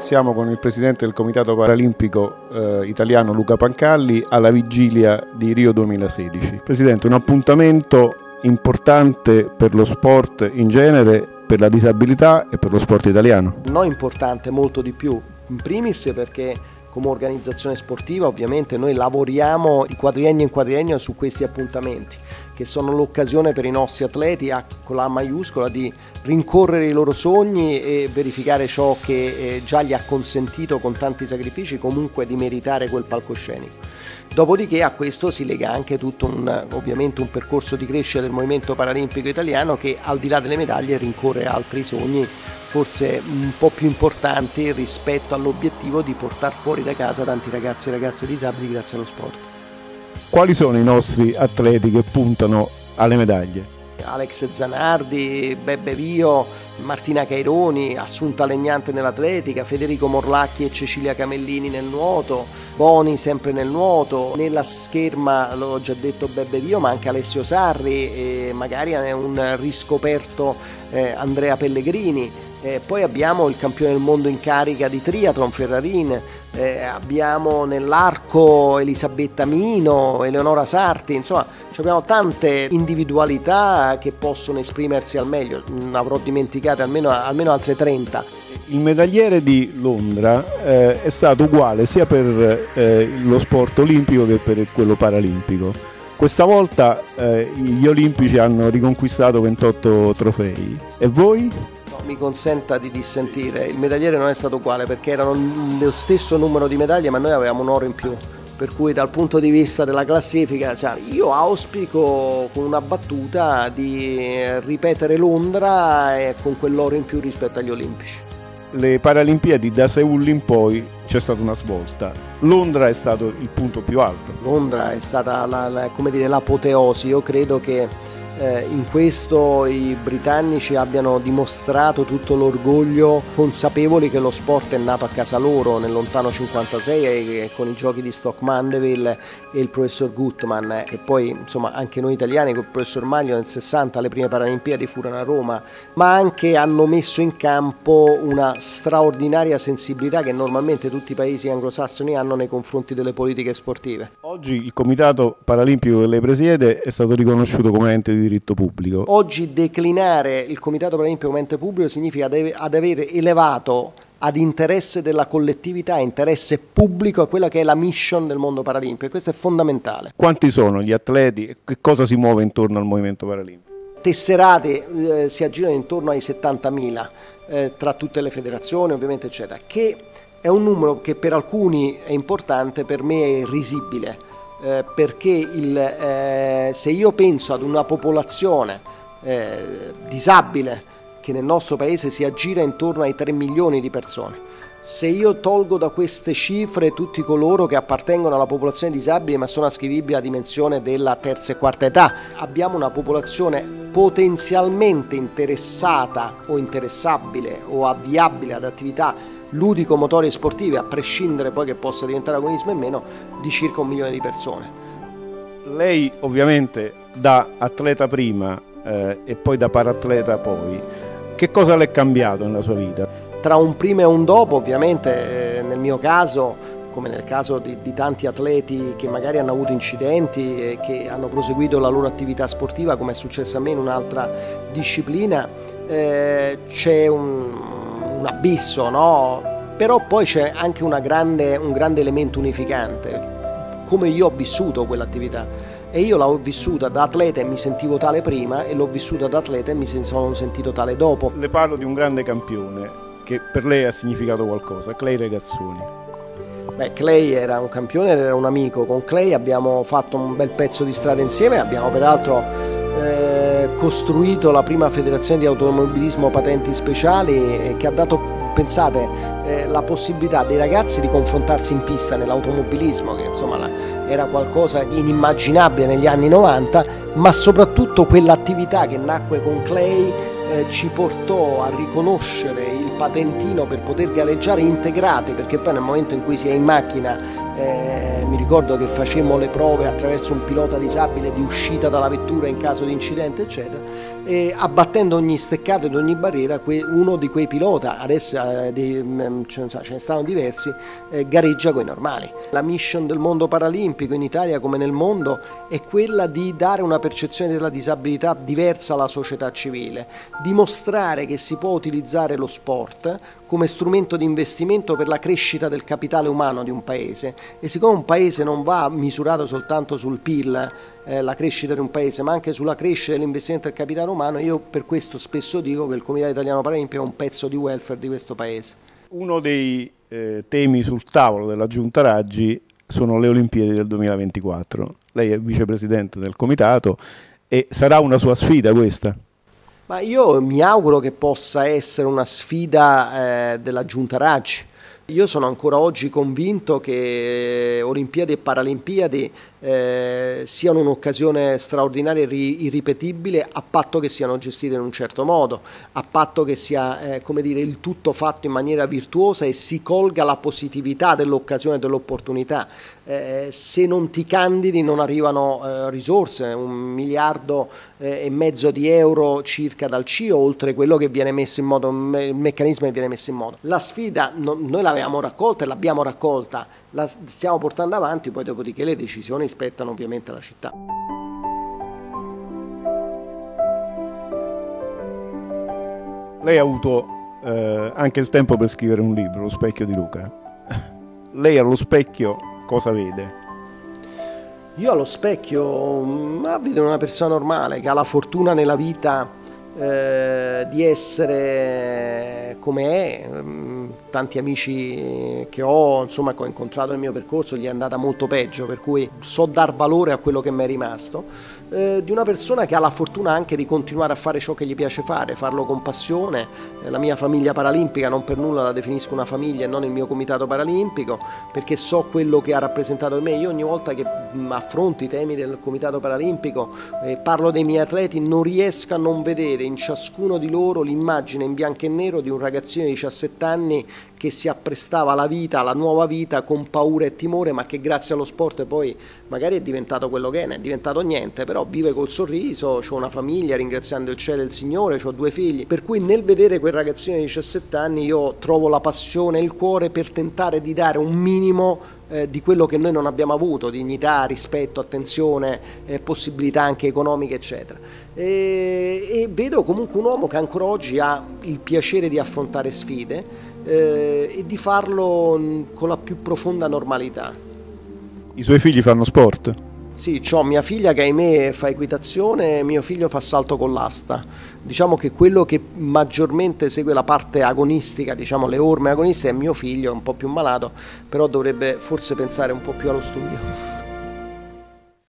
Siamo con il presidente del Comitato Paralimpico Italiano Luca Pancalli alla vigilia di Rio 2016. Presidente, un appuntamento importante per lo sport in genere, per la disabilità e per lo sport italiano. No, importante, molto di più. In primis perché come organizzazione sportiva ovviamente noi lavoriamo di quadriennio in quadriennio su questi appuntamenti, che sono l'occasione per i nostri atleti, con la A maiuscola, di rincorrere i loro sogni e verificare ciò che già gli ha consentito con tanti sacrifici comunque di meritare quel palcoscenico. Dopodiché a questo si lega anche tutto ovviamente un percorso di crescita del movimento paralimpico italiano, che al di là delle medaglie rincorre altri sogni forse un po' più importanti rispetto all'obiettivo di portare fuori da casa tanti ragazzi e ragazze disabili grazie allo sport. Quali sono i nostri atleti che puntano alle medaglie? Alex Zanardi, Bebbe Vio, Martina Caironi, Assunta Legnante nell'atletica, Federico Morlacchi e Cecilia Camellini nel nuoto, Boni sempre nel nuoto, nella scherma l'ho già detto Bebbe Vio, ma anche Alessio Sarri e magari un riscoperto Andrea Pellegrini. Poi abbiamo il campione del mondo in carica di triathlon Ferrarin, abbiamo nell'arco Elisabetta Mino, Eleonora Sarti, insomma abbiamo tante individualità che possono esprimersi al meglio, ne avrò dimenticate almeno altre 30. Il medagliere di Londra è stato uguale sia per lo sport olimpico che per quello paralimpico. Questa volta gli olimpici hanno riconquistato 28 trofei. E voi? Mi consenta di dissentire, il medagliere non è stato uguale perché erano lo stesso numero di medaglie, ma noi avevamo un oro in più, per cui dal punto di vista della classifica io auspico con una battuta di ripetere Londra con quell'oro in più rispetto agli olimpici. Le Paralimpiadi da Seul in poi c'è stata una svolta. Londra è stato il punto più alto. Londra è stata l'apoteosi. Io credo che in questo i britannici abbiano dimostrato tutto l'orgoglio, consapevoli che lo sport è nato a casa loro nel lontano 56 e con i giochi di Stoke Mandeville e il professor Gutman, che poi insomma anche noi italiani col professor Maglio nel 60 le prime Paralimpiadi furono a Roma, ma anche hanno messo in campo una straordinaria sensibilità che normalmente tutti i paesi anglosassoni hanno nei confronti delle politiche sportive. Oggi il Comitato Paralimpico che lei presiede è stato riconosciuto come ente di diritto pubblico. Oggi declinare il Comitato Paralimpico come ente pubblico significa ad avere elevato ad interesse della collettività, interesse pubblico a quella che è la mission del mondo paralimpico, e questo è fondamentale. Quanti sono gli atleti e che cosa si muove intorno al movimento paralimpico? Tesserate si aggirano intorno ai 70.000 tra tutte le federazioni ovviamente eccetera, che è un numero che per alcuni è importante, per me è irrisibile. Perché se io penso ad una popolazione disabile che nel nostro paese si aggira intorno ai 3 milioni di persone, se io tolgo da queste cifre tutti coloro che appartengono alla popolazione disabile ma sono ascrivibili alla dimensione della terza e quarta età, abbiamo una popolazione potenzialmente interessata o interessabile o avviabile ad attività ludico-motorie sportive, a prescindere poi che possa diventare agonismo e meno, di circa 1 milione di persone. Lei ovviamente da atleta prima e poi da paratleta poi, che cosa le è cambiato nella sua vita? Tra un prima e un dopo ovviamente, nel mio caso, come nel caso di tanti atleti che magari hanno avuto incidenti e che hanno proseguito la loro attività sportiva, come è successo a me in un'altra disciplina, c'è un abisso, no? Però poi c'è anche un grande elemento unificante, come io ho vissuto quell'attività, e io l'ho vissuta da atleta e mi sentivo tale prima, e l'ho vissuta da atleta e mi sono sentito tale dopo. Le parlo di un grande campione che per lei ha significato qualcosa, Clay Regazzoni. Clay era un campione ed era un amico. Con Clay abbiamo fatto un bel pezzo di strada insieme, abbiamo peraltro costruito la prima federazione di automobilismo patenti speciali, che ha dato, pensate, la possibilità dei ragazzi di confrontarsi in pista nell'automobilismo, che insomma era qualcosa di inimmaginabile negli anni 90, ma soprattutto quell'attività che nacque con Clay ci portò a riconoscere il patentino per poter gareggiare integrati, perché poi nel momento in cui si è in macchina mi ricordo che facemmo le prove attraverso un pilota disabile di uscita dalla vettura in caso di incidente eccetera, abbattendo ogni steccato ed ogni barriera. Uno di quei pilota, adesso ce ne stanno diversi, gareggia coi normali. La mission del mondo paralimpico in Italia come nel mondo è quella di dare una percezione della disabilità diversa alla società civile, dimostrare che si può utilizzare lo sport come strumento di investimento per la crescita del capitale umano di un paese, e siccome un paese non va misurato soltanto sul PIL, la crescita di un paese, ma anche sulla crescita dell'investimento del capitale umano, io per questo spesso dico che il Comitato Italiano Paralimpico è un pezzo di welfare di questo paese. Uno dei temi sul tavolo della Giunta Raggi sono le Olimpiadi del 2024. Lei è vicepresidente del comitato e sarà una sua sfida questa? Ma io mi auguro che possa essere una sfida della Giunta Raggi. Io sono ancora oggi convinto che Olimpiadi e Paralimpiadi siano un'occasione straordinaria e irripetibile, a patto che siano gestite in un certo modo, a patto che sia come dire, il tutto fatto in maniera virtuosa e si colga la positività dell'occasione e dell'opportunità. Se non ti candidi non arrivano risorse, 1,5 miliardi di euro circa dal CIO, oltre quello che viene messo in modo, il meccanismo che viene messo in modo. La sfida noi l'avevamo raccolta e l'abbiamo raccolta, la stiamo portando avanti, poi dopodiché le decisioni spettano ovviamente alla città. Lei ha avuto anche il tempo per scrivere un libro, Lo specchio di Luca. Lei allo specchio cosa vede? Io allo specchio vedo una persona normale che ha la fortuna nella vita di essere come è. Tanti amici che ho, insomma, che ho incontrato nel mio percorso, gli è andata molto peggio, per cui so dar valore a quello che mi è rimasto, di una persona che ha la fortuna anche di continuare a fare ciò che gli piace fare, farlo con passione. La mia famiglia paralimpica, non per nulla la definisco una famiglia e non il mio comitato paralimpico, perché so quello che ha rappresentato per me. Io ogni volta che affronto i temi del comitato paralimpico e parlo dei miei atleti, non riesco a non vedere in ciascuno di loro l'immagine in bianco e nero di un ragazzino di 17 anni che si apprestava alla vita, alla nuova vita, con paura e timore, ma che grazie allo sport poi magari è diventato quello che è, non è diventato niente, però vive col sorriso, ho una famiglia, ringraziando il cielo e il Signore, ho 2 figli, per cui nel vedere quel ragazzino di 17 anni io trovo la passione e il cuore per tentare di dare un minimo di quello che noi non abbiamo avuto, dignità, rispetto, attenzione, possibilità anche economiche, eccetera. E vedo comunque un uomo che ancora oggi ha il piacere di affrontare sfide e di farlo con la più profonda normalità. I suoi figli fanno sport? Sì, ho mia figlia che ahimè fa equitazione, mio figlio fa salto con l'asta. Diciamo che quello che maggiormente segue la parte agonistica, diciamo le orme agonistiche, è mio figlio, è un po' più malato, però dovrebbe forse pensare un po' più allo studio.